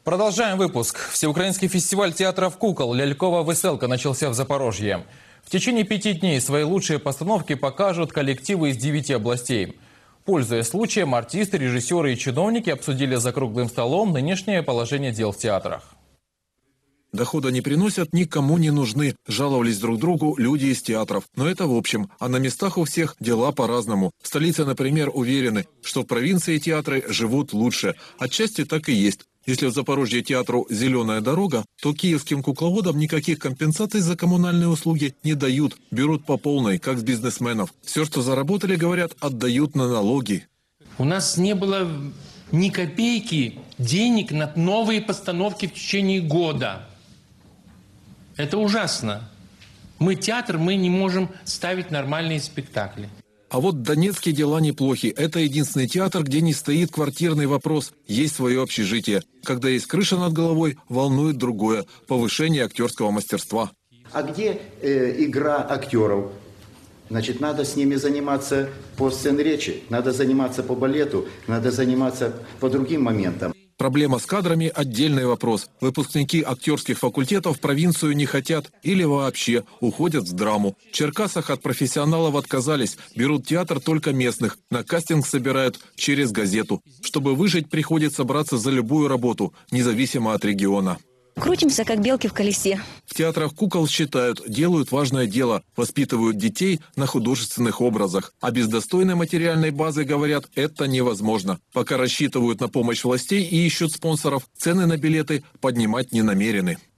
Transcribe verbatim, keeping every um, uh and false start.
Продолжаем выпуск. Всеукраинский фестиваль театров кукол «Лялькова веселка» начался в Запорожье. В течение пяти дней свои лучшие постановки покажут коллективы из девяти областей. Пользуясь случаем, артисты, режиссеры и чиновники обсудили за круглым столом нынешнее положение дел в театрах. Дохода не приносят, никому не нужны. Жаловались друг другу люди из театров. Но это в общем. А на местах у всех дела по-разному. В столице, например, уверены, что в провинции театры живут лучше. Отчасти так и есть. Если в Запорожье театру «Зеленая дорога», то киевским кукловодам никаких компенсаций за коммунальные услуги не дают. Берут по полной, как с бизнесменов. Все, что заработали, говорят, отдают на налоги. У нас не было ни копейки денег на новые постановки в течение года. Это ужасно. Мы театр, мы не можем ставить нормальные спектакли. А вот донецкие дела неплохи. Это единственный театр, где не стоит квартирный вопрос. Есть свое общежитие. Когда есть крыша над головой, волнует другое – повышение актерского мастерства. А где э, игра актеров? Значит, надо с ними заниматься по сцене речи, надо заниматься по балету, надо заниматься по другим моментам. Проблема с кадрами – отдельный вопрос. Выпускники актерских факультетов в провинцию не хотят или вообще уходят в драму. В Черкасах от профессионалов отказались, берут театр только местных. На кастинг собирают через газету. Чтобы выжить, приходится браться за любую работу, независимо от региона. Крутимся, как белки в колесе. В театрах кукол считают, делают важное дело, воспитывают детей на художественных образах. А без достойной материальной базы, говорят, это невозможно. Пока рассчитывают на помощь властей и ищут спонсоров, цены на билеты поднимать не намерены.